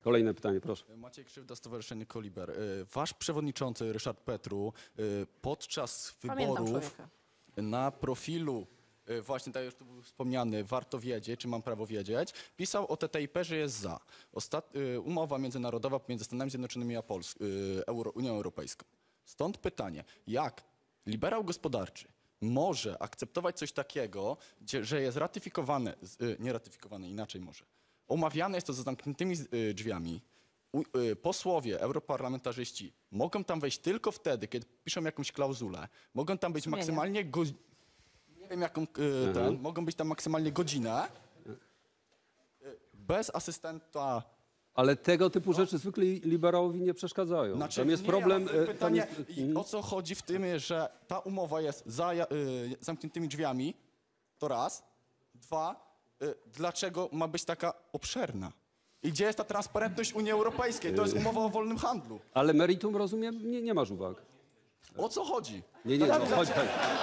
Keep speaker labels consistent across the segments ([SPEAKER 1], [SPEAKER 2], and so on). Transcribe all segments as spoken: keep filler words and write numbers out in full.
[SPEAKER 1] Kolejne pytanie, proszę.
[SPEAKER 2] Maciej Krzywda, Stowarzyszenie Koliber. Wasz przewodniczący Ryszard Petru podczas wyborów na profilu, właśnie tak już tu był wspomniany, warto wiedzieć, czy mam prawo wiedzieć, pisał o T T I P, że jest za. Ostat... Umowa międzynarodowa między Stanami Zjednoczonymi a Polską, Euro... Unią Europejską. Stąd pytanie, jak liberał gospodarczy może akceptować coś takiego, gdzie, że jest ratyfikowane, nie ratyfikowane, inaczej może, omawiane jest to za zamkniętymi drzwiami. U, y, posłowie, europarlamentarzyści mogą tam wejść tylko wtedy, kiedy piszą jakąś klauzulę. Mogą tam być
[SPEAKER 3] Sumienia.
[SPEAKER 2] maksymalnie go, nie wiem jaką, y, ten,
[SPEAKER 1] Mhm.
[SPEAKER 2] mogą być tam maksymalnie godzinę. Y, bez asystenta.
[SPEAKER 1] Ale tego typu rzeczy zwykle liberałowi nie przeszkadzają.
[SPEAKER 2] Znaczy,
[SPEAKER 1] Tam jest
[SPEAKER 2] nie,
[SPEAKER 1] problem...
[SPEAKER 2] ale
[SPEAKER 1] e,
[SPEAKER 2] pytanie,
[SPEAKER 1] tam jest,
[SPEAKER 2] i o co chodzi w tym, że ta umowa jest za y, zamkniętymi drzwiami, to raz. Dwa, y, dlaczego ma być taka obszerna? I gdzie jest ta transparentność Unii Europejskiej? To jest umowa o wolnym handlu.
[SPEAKER 1] ale meritum, rozumiem, nie, nie masz uwag.
[SPEAKER 2] O co chodzi?
[SPEAKER 1] Nie, nie, no, chodź, chodź.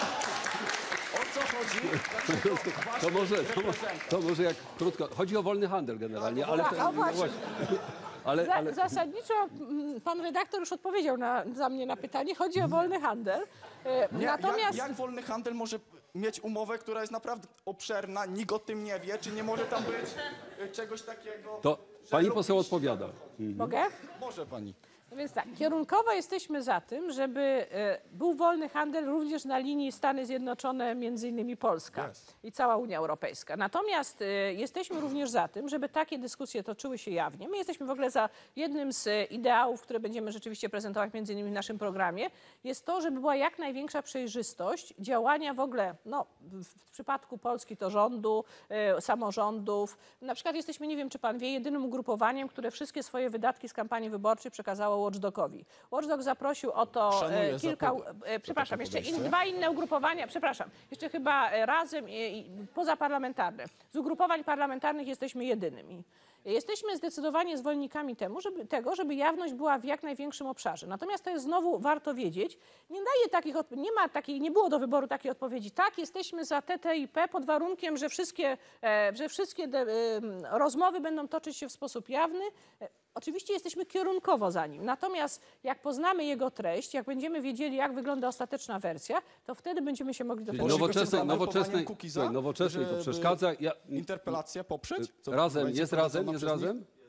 [SPEAKER 2] O co chodzi? Dlaczego wasz
[SPEAKER 1] To może, to, mo-
[SPEAKER 2] reprezentant-
[SPEAKER 1] to może jak krótko... Chodzi o wolny handel generalnie, ale...
[SPEAKER 3] Tak,
[SPEAKER 1] to-
[SPEAKER 3] o właśnie.
[SPEAKER 1] ale,
[SPEAKER 3] Za,
[SPEAKER 1] ale
[SPEAKER 3] Zasadniczo mm, pan redaktor już odpowiedział na, za mnie na pytanie. Chodzi o wolny handel. E,
[SPEAKER 2] Nie,
[SPEAKER 3] Natomiast
[SPEAKER 2] jak, jak wolny handel może mieć umowę, która jest naprawdę obszerna, nikt o tym nie wie, czy nie może tam być y, czegoś takiego...
[SPEAKER 1] to
[SPEAKER 2] że
[SPEAKER 1] pani poseł
[SPEAKER 2] lobbyści-
[SPEAKER 1] odpowiada.
[SPEAKER 3] mogę?
[SPEAKER 2] Może pani.
[SPEAKER 3] No więc tak, kierunkowo jesteśmy za tym, żeby e, był wolny handel również na linii Stany Zjednoczone, między innymi Polska
[SPEAKER 2] Yes.
[SPEAKER 3] i cała Unia Europejska. Natomiast e, jesteśmy również za tym, żeby takie dyskusje toczyły się jawnie. My jesteśmy w ogóle za jednym z e, ideałów, które będziemy rzeczywiście prezentować między innymi w naszym programie, jest to, żeby była jak największa przejrzystość działania w ogóle, no w, w przypadku Polski to rządu, e, samorządów. Na przykład jesteśmy, nie wiem czy pan wie, jedynym ugrupowaniem, które wszystkie swoje wydatki z kampanii wyborczej przekazało Watchdogowi. Watchdog zaprosił o to
[SPEAKER 2] Szanuję
[SPEAKER 3] e, kilka,
[SPEAKER 2] za to-
[SPEAKER 3] e, przepraszam,
[SPEAKER 2] za
[SPEAKER 3] jeszcze
[SPEAKER 2] podejście.
[SPEAKER 3] in, dwa inne ugrupowania, przepraszam, jeszcze chyba e, razem i, i pozaparlamentarne. Z ugrupowań parlamentarnych jesteśmy jedynymi. Jesteśmy zdecydowanie zwolennikami temu, żeby, tego, żeby jawność była w jak największym obszarze. Natomiast to jest znowu warto wiedzieć, nie daje takich, odp- nie ma takiej, nie było do wyboru takiej odpowiedzi. Tak, jesteśmy za T T I P pod warunkiem, że wszystkie, e, że wszystkie de, e, rozmowy będą toczyć się w sposób jawny. E, Oczywiście jesteśmy kierunkowo za nim. Natomiast jak poznamy jego treść, jak będziemy wiedzieli, jak wygląda ostateczna wersja, to wtedy będziemy się mogli do
[SPEAKER 1] Czyli
[SPEAKER 3] tego...
[SPEAKER 2] Nowo-
[SPEAKER 1] nowoczesnej,
[SPEAKER 2] zaproponowaniem
[SPEAKER 1] nowoczesnej,
[SPEAKER 2] Kukiza,
[SPEAKER 1] słuchaj, nowoczesnej to
[SPEAKER 2] żeby
[SPEAKER 1] przeszkadza. Ja,
[SPEAKER 2] Interpelację poprzeć? Co
[SPEAKER 1] razem,
[SPEAKER 2] będzie
[SPEAKER 1] jest
[SPEAKER 2] prowadzona
[SPEAKER 1] razem, jest
[SPEAKER 2] przez nich?
[SPEAKER 1] razem?